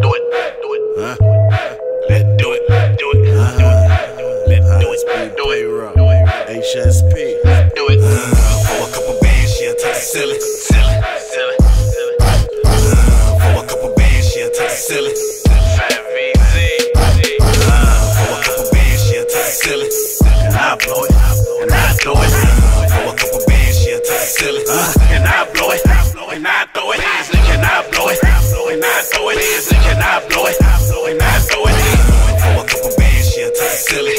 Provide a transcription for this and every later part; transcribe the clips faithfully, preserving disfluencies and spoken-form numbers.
do it, do it, huh? Let's do it, do it, uh, do it, let's do it, do it, do it, H S P, do it. Uh, for a couple bands, she'll take the silly, silly, silly, silly. Uh, for a couple bands, she'll take the silly. Fat V Z. Uh, for a couple bands, she'll take the silly, and I blow it, and I throw it. For a couple bands, she'll take the silly, uh, and I blow it, and I throw it, and I blow it, and I throw it, and I blow it, and I throw it. For a couple bands, she'll take the silly.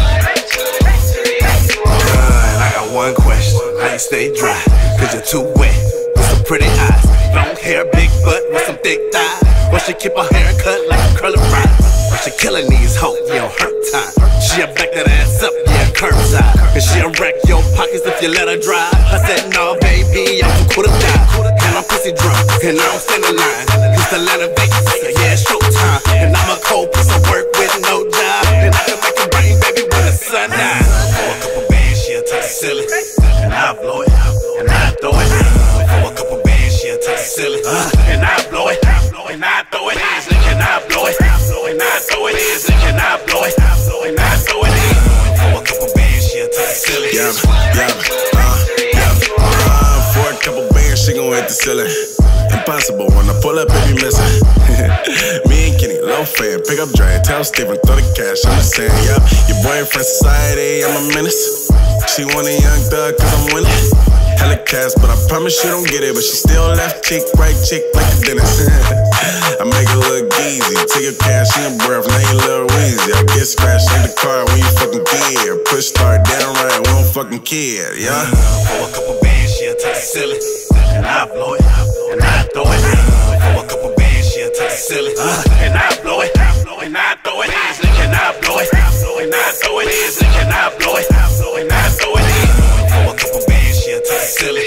One question, how you stay dry? Cause you're too wet, with some pretty eyes. Long hair, big butt, with some thick thighs. Or she keep her hair cut like a curly fry. Or she killing these hoes, yeah, on her time. She'll back that ass up, yeah, curbside. And she'll wreck your pockets if you let her drive. I said, no, baby, I'm too cool to die. And I'm pussy drunk, and I don't stand in line. It's Atlanta, Vegas, yeah, it's showtime. And I'm a cold piece of work with no job. And I can make it rain, baby, when the sun dies. For a couple bands, she'll take the silly, and I blow it, and I throw it. For a couple bands, she'll take the silly, and I blow it, and I throw it, and I blow it, and I throw it, and I blow it, and I throw it. For a couple bands, she'll take the silly. Yeah, yeah, uh, yeah. Uh, for a couple bands, she gon' hit the ceiling. Impossible when I pull up, baby, missing. Me and Kenny, low fan, pick up Dre, tell Steven, throw the cash. I'm just saying, yeah, your boyfriend society, I'm a menace. She want a young thug cause I'm winning. Hella cash, but I promise she don't get it. But she still left cheek, right cheek like a dentist. I make it look easy. Take your cash in your breath, now you little wheezy. I get scratched like the car when you fucking kid. Push start down right, we don't fucking kid, yeah. For a couple bands, she'll take the silly, and I blow it, and I throw it. For a couple bands, she'll take the silly, and I blow it, and I throw it, and I blow it, and I throw it, and I blow it, and I throw it. For a couple bands, she'll take the silly.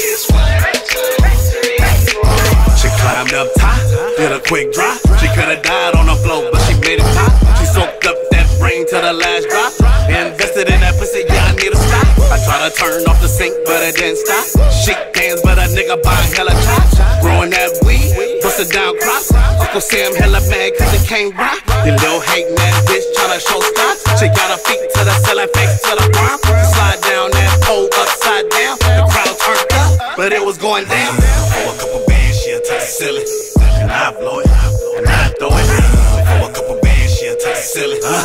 She climbed up top, did a quick drop. She could've died on the floor, but she made it pop. She soaked up that brain to the last drop. Invested in that pussy, yeah, I need a stop. I try to turn off the sink, but it didn't stop. Shake hands, but a nigga buying hella chops. Growing that weed, busted down crops. Uncle Sam hella mad cause it can't rock. You little hating that bitch tryna show stop. She got her feet to the ceiling, face to the ground. Slide down that pole upside down. The crowd turned up, but it was going down. For a couple bands, she'll take the silly, and I blow it, and I throw it. For a couple bands, she'll take the silly,